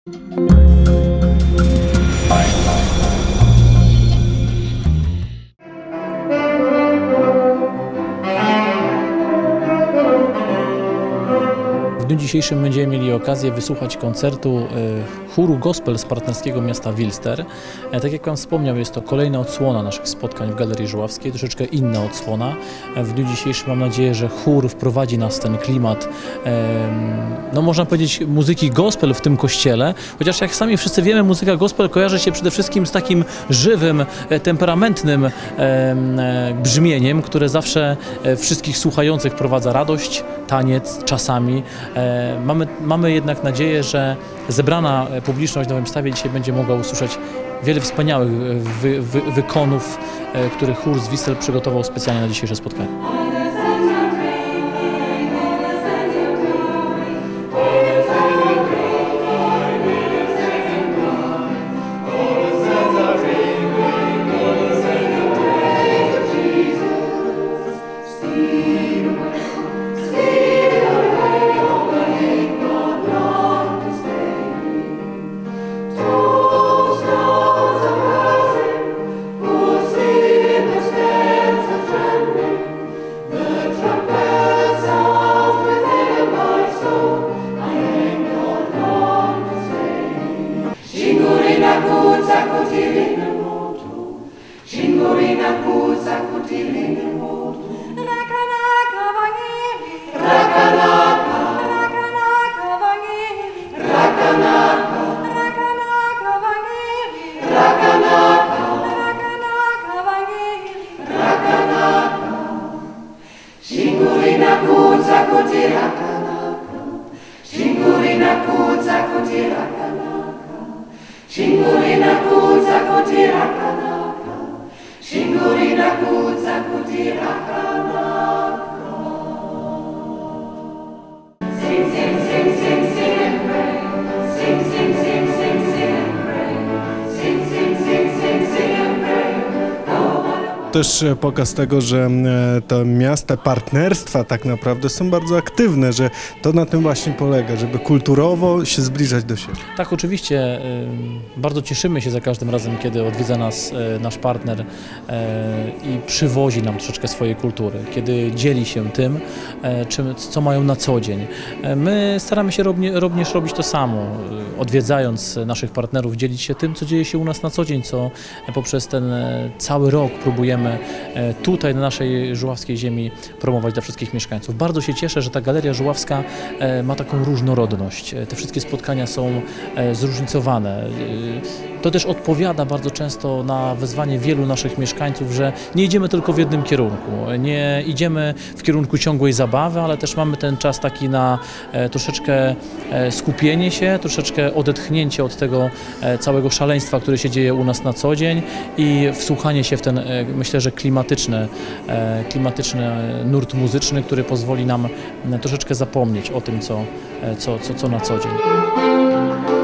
W dniu dzisiejszym będziemy mieli okazję wysłuchać koncertu chóru gospel z partnerskiego miasta Wilster. Tak jak Pan wspomniał, jest to kolejna odsłona naszych spotkań w Galerii Żuławskiej, troszeczkę inna odsłona. W dniu dzisiejszym mam nadzieję, że chór wprowadzi nas w ten klimat, no można powiedzieć, muzyki gospel w tym kościele, chociaż jak sami wszyscy wiemy, muzyka gospel kojarzy się przede wszystkim z takim żywym, temperamentnym brzmieniem, które zawsze wszystkich słuchających wprowadza radość, taniec czasami. Mamy jednak nadzieję, że zebrana publiczność w Nowym Stawie dzisiaj będzie mogła usłyszeć wiele wspaniałych wykonów, które chór z Wilster przygotował specjalnie na dzisiejsze spotkanie. Też pokaz tego, że te miasta partnerstwa tak naprawdę są bardzo aktywne, że to na tym właśnie polega, żeby kulturowo się zbliżać do siebie. Tak, oczywiście. Bardzo cieszymy się za każdym razem, kiedy odwiedza nas nasz partner i przywozi nam troszeczkę swojej kultury, kiedy dzieli się tym, co mają na co dzień. My staramy się również robić to samo, odwiedzając naszych partnerów, dzielić się tym, co dzieje się u nas na co dzień, co poprzez ten cały rok próbujemy tutaj na naszej żuławskiej ziemi promować dla wszystkich mieszkańców. Bardzo się cieszę, że ta Galeria Żuławska ma taką różnorodność. Te wszystkie spotkania są zróżnicowane. To też odpowiada bardzo często na wezwanie wielu naszych mieszkańców, że nie idziemy tylko w jednym kierunku. Nie idziemy w kierunku ciągłej zabawy, ale też mamy ten czas taki na troszeczkę skupienie się, troszeczkę odetchnięcie od tego całego szaleństwa, które się dzieje u nas na co dzień i wsłuchanie się w ten, myślę, że klimatyczny nurt muzyczny, który pozwoli nam troszeczkę zapomnieć o tym, co na co dzień.